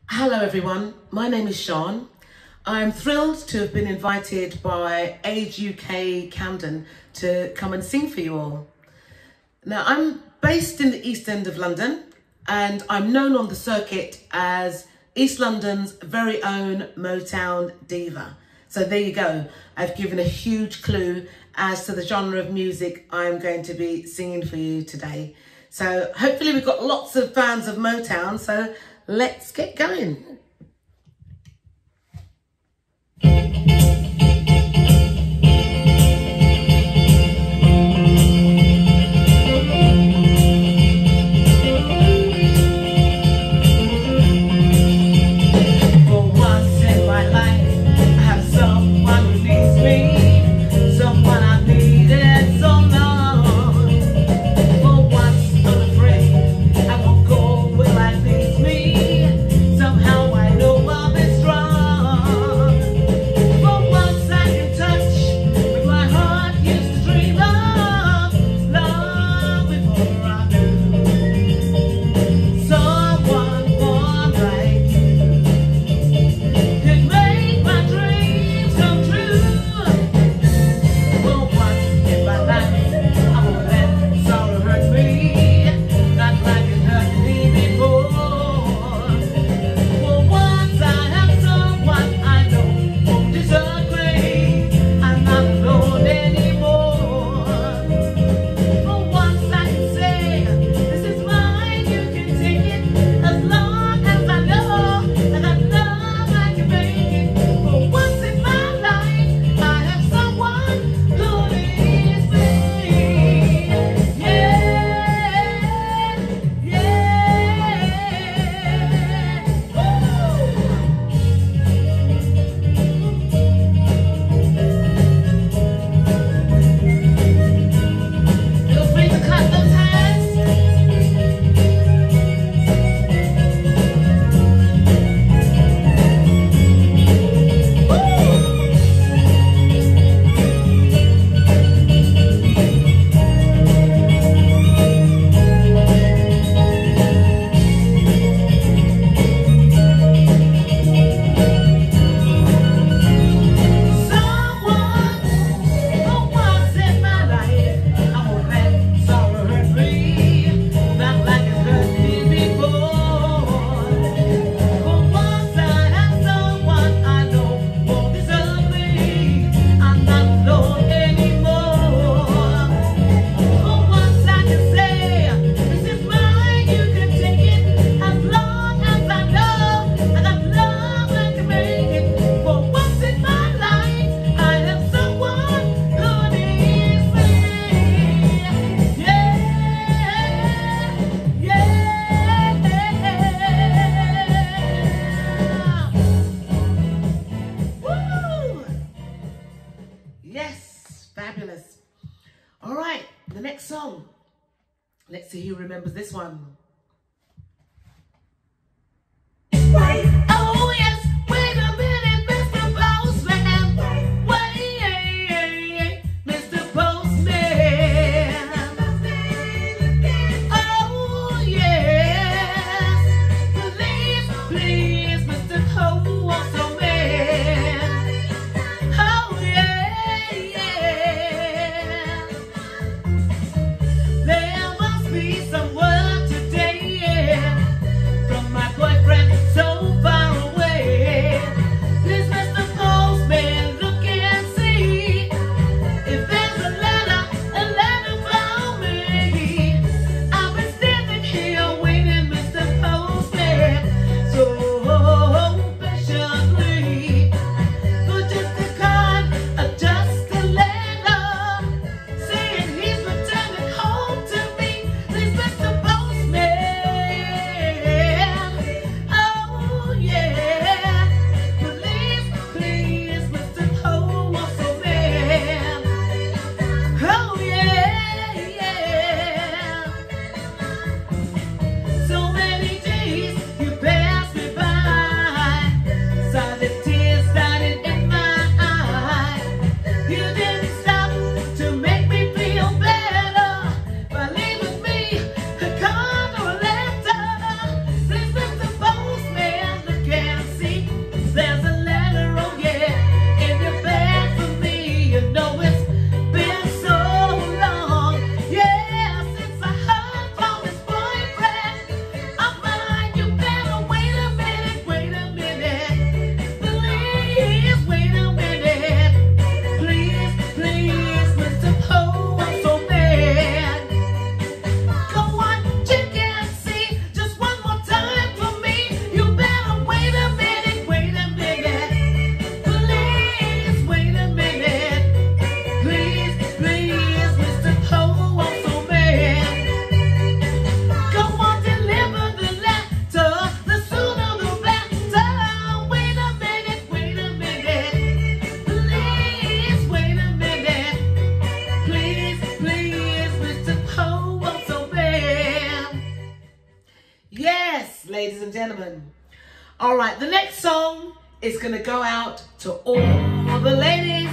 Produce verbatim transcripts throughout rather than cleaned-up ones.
Hello everyone, my name is Sharn. I'm thrilled to have been invited by Age U K Camden to come and sing for you all. Now I'm based in the East End of London and I'm known on the circuit as East London's very own Motown Diva. So there you go, I've given a huge clue as to the genre of music I'm going to be singing for you today. So hopefully we've got lots of fans of Motown, so let's get going. Yes, fabulous. All right, the next song. Let's see who remembers this one. Oh yes, wait a minute, Mister Postman. Wait, Mister Postman. Oh yes, please, please, Mister Postman. Oh yeah, yeah. There must be some work today. gentlemen. All right, the next song is going to go out to all the ladies.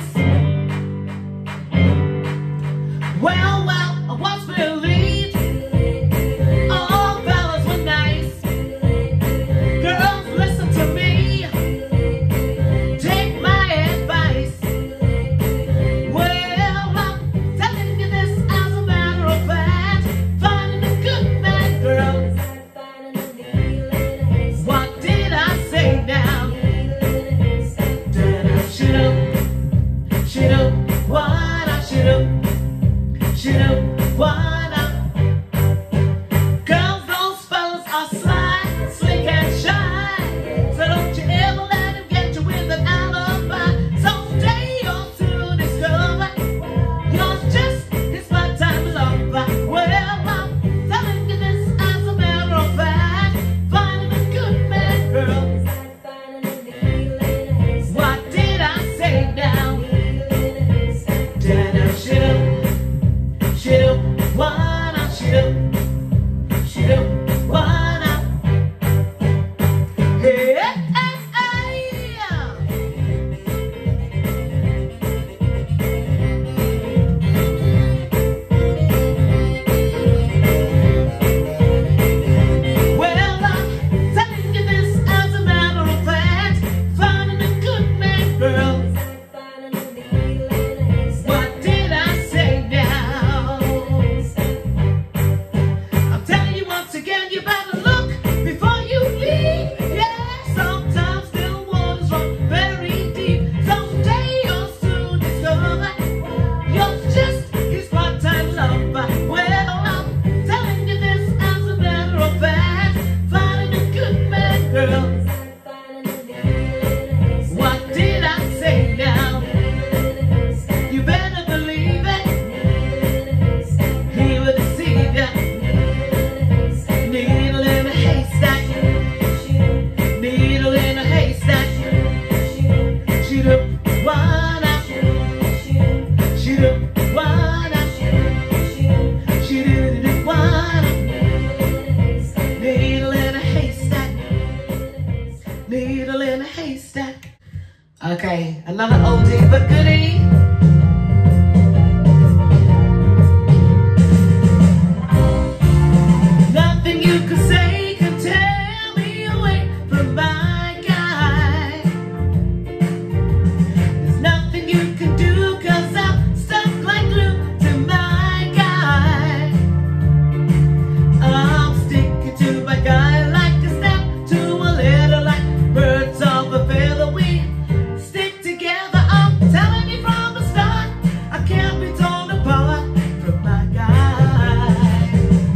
Well, well, I once believed all fellas were nice. Girls, listen to me. Take my advice. Well, I'm telling you this as a matter of fact. Finding a good man, girl. What did I say now? Did I should have, should have, what I should have, should have, what I. Girls, those fellas are sly, slick and shy. So don't you ever let him get you with an alibi. Someday you'll soon discover you're just his part-time lover. Well, I'm telling you this as a matter of fact. Finding a good man, girl. What did I say now? Did I should've, should've, what I should've, should've, what I. Hey, hey, hey, well, I'm telling you this as a matter of fact. Finding a good man, girl. What did I say now? I'm telling you once again, you better look before you leave. Yeah, sometimes still waters run very deep. Someday you'll soon discover you're just his part-time lover. Well, I'm telling you this as a matter of fact. Finding a good man, girl. What did I say now? You better believe it. He will deceive ya. Needle in a haystack. Needle in a haystack. Shoot up, wanna. Shoot up, wanna. Shoot it, wanna. Needle in a haystack. Needle in a haystack. Okay, another oldie but goodie. Nothing you can say can tear me away from my guy. There's nothing you can do, cause I'm stuck like glue to my guy. I'm sticking to my guy like a snap to a letter, like birds of a feather. We stick together. I'm telling you from the start, I can't be torn apart from my guy.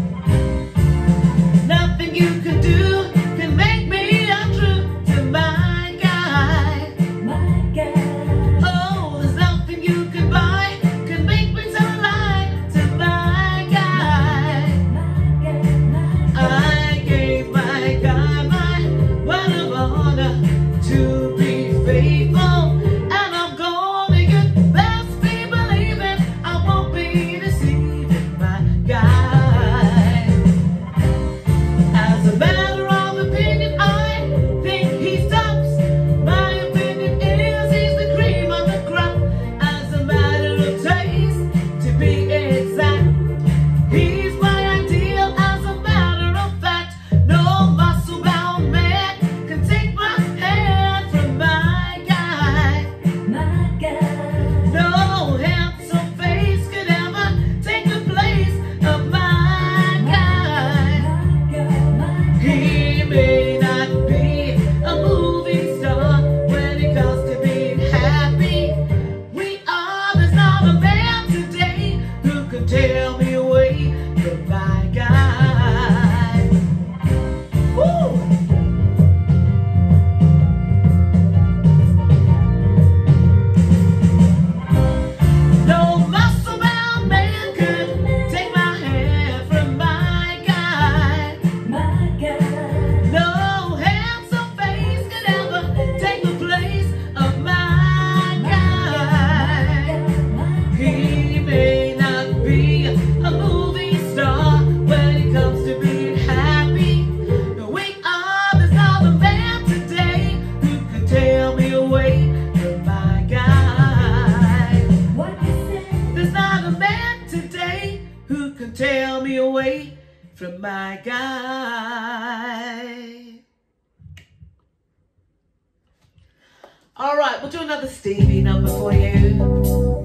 Nothing you can do can make me untrue to my guy. My guy. Oh, there's nothing you can buy can make me tell a lie to my guy. My guy, my guy. I gave my guy my word of honor to be faithful, and I'm gonna get best be believing I won't be deceiving my guy. As a matter of opinion, I think he stops. My opinion is he's the cream of the crop. As a matter of taste, to be exact, he's my ideal. As a matter of fact, no muscle-bound man can take my hand from my guy. My guy. No handsome face could ever take the place of my guy. He may not be a movie star when it comes to being happy. We are, there's not a man today who can tear me away from my guy. Woo! No muscle-bound man could take my hand from my guy. My guy. No from my guy. All right, we'll do another Stevie number for you.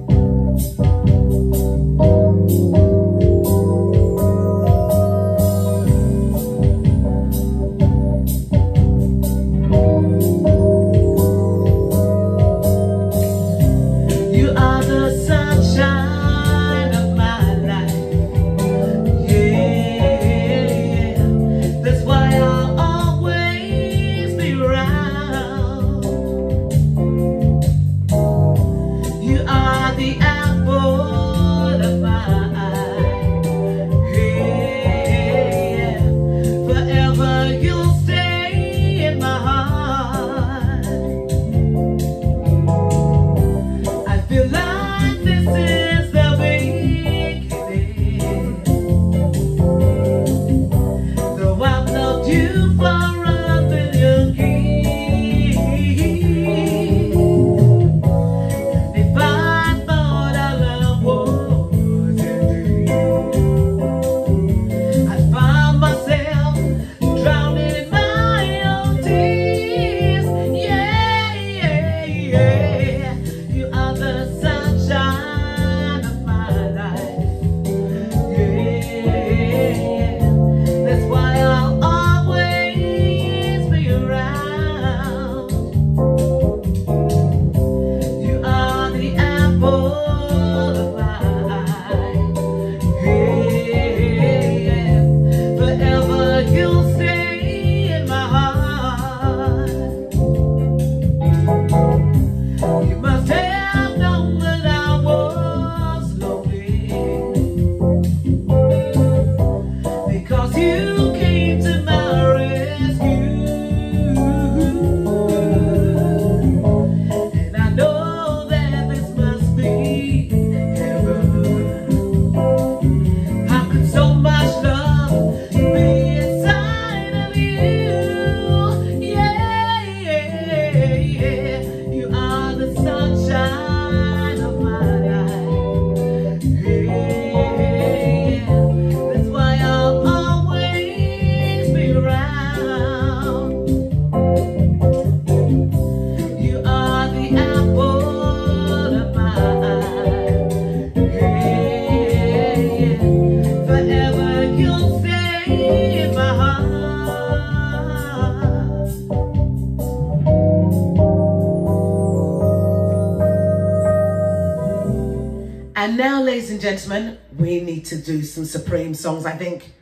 And now, ladies and gentlemen, we need to do some Supreme songs, I think.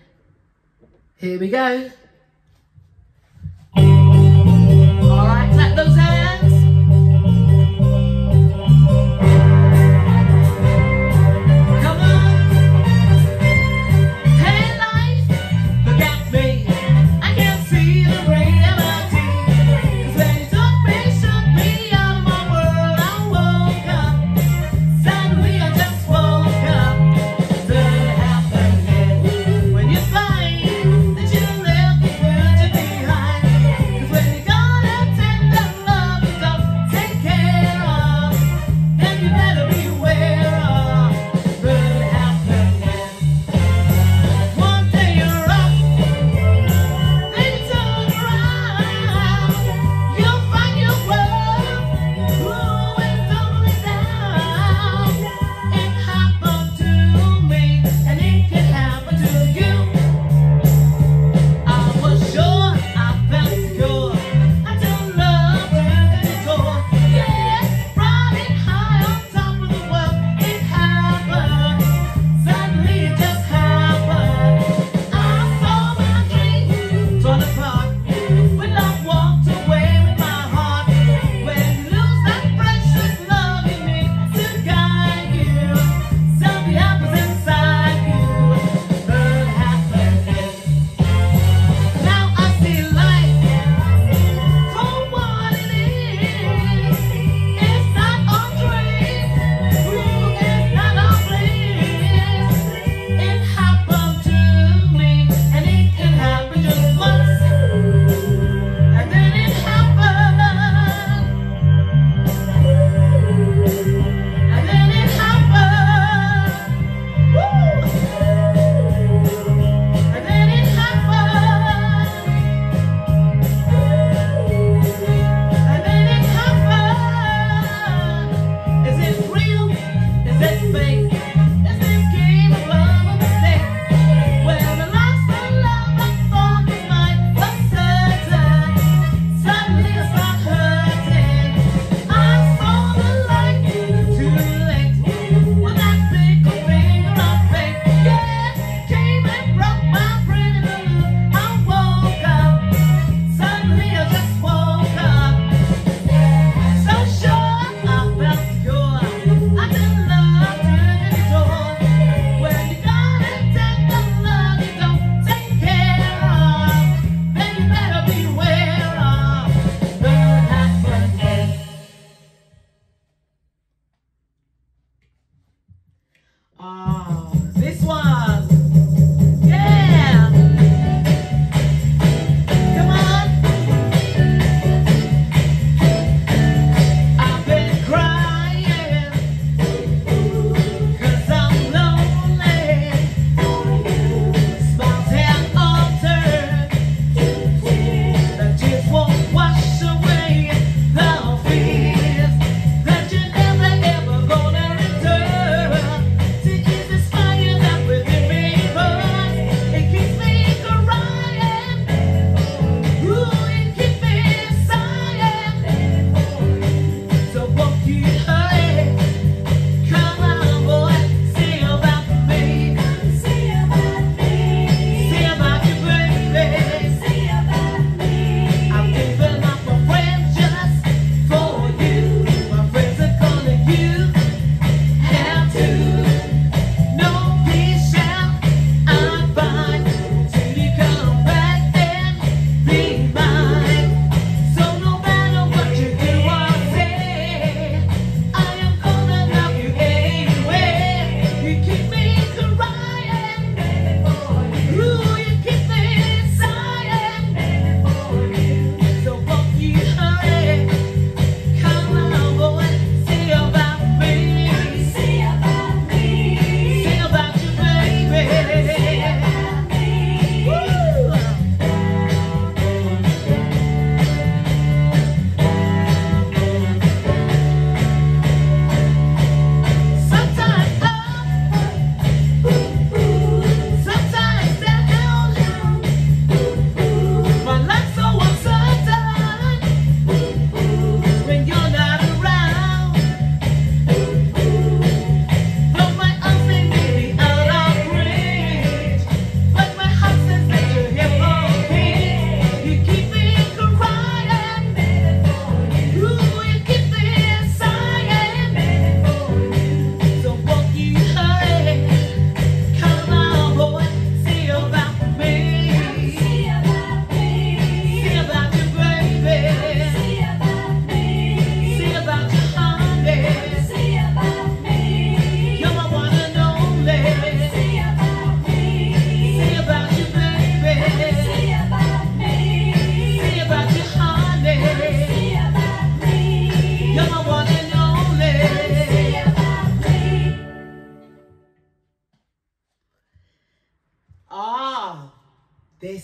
Here we go. All right, clap those hands. Come on. Hey, life, look at me. I can't see the reality. 'Cause when you took me, shook me out of my world, I woke up. Suddenly I just woke up. Then it happened again. When you find that you left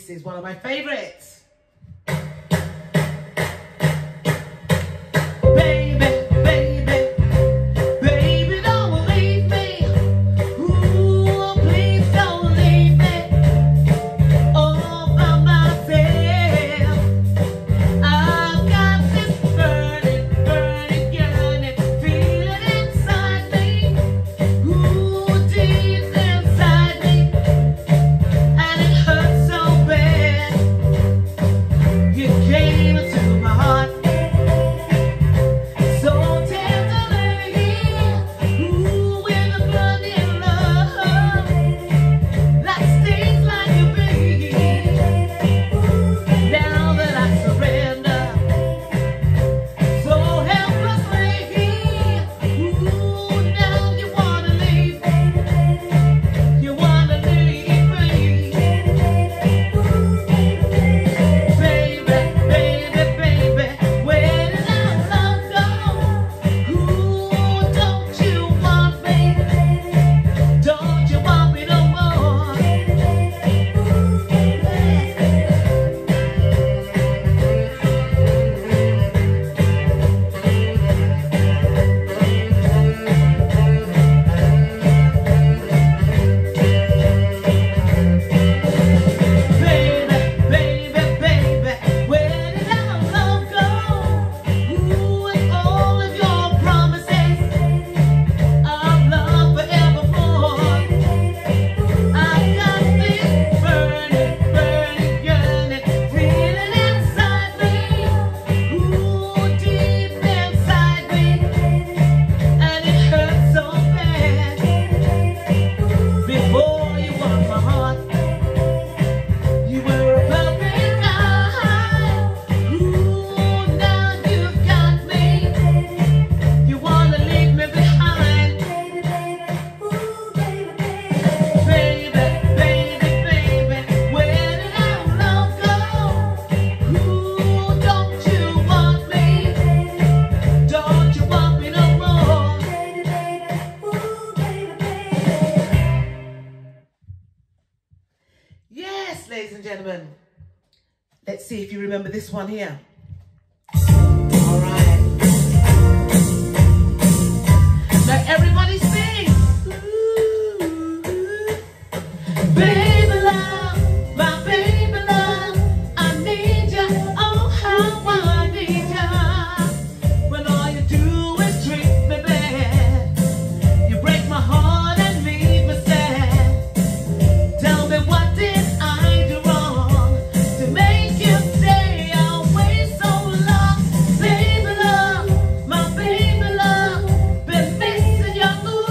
This is one of my favorites. Ladies and gentlemen, let's see if you remember this one here. All right. Now everybody sing. Ooh, baby love, my baby love, I need ya. Oh, how I need ya. When all you do is treat me bad, you break my heart and leave me sad. Tell me what did Baby love, my baby love, been missing your mood.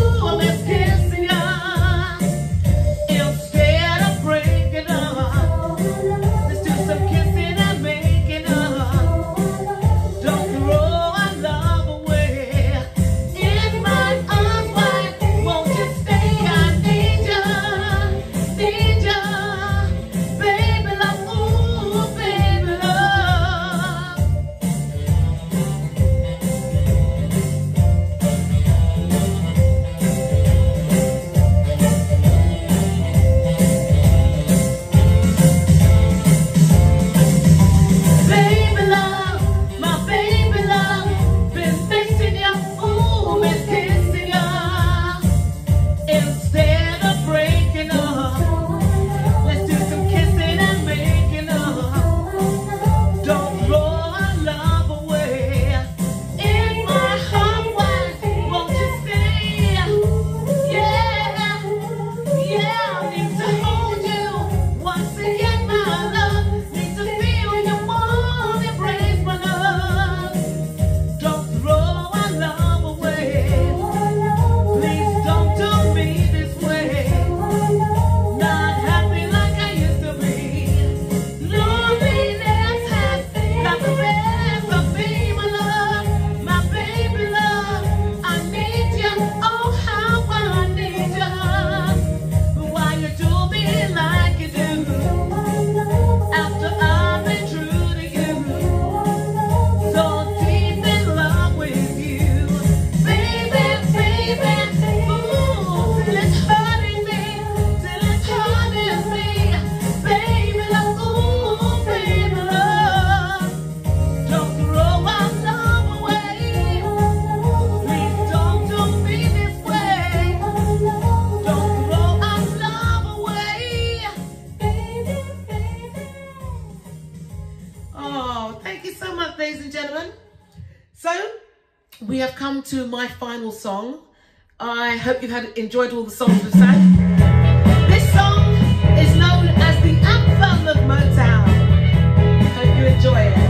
Oh, thank you so much, ladies and gentlemen. So, we have come to my final song. I hope you've had enjoyed all the songs we've sang. This song is known as the anthem of Motown. Hope you enjoy it.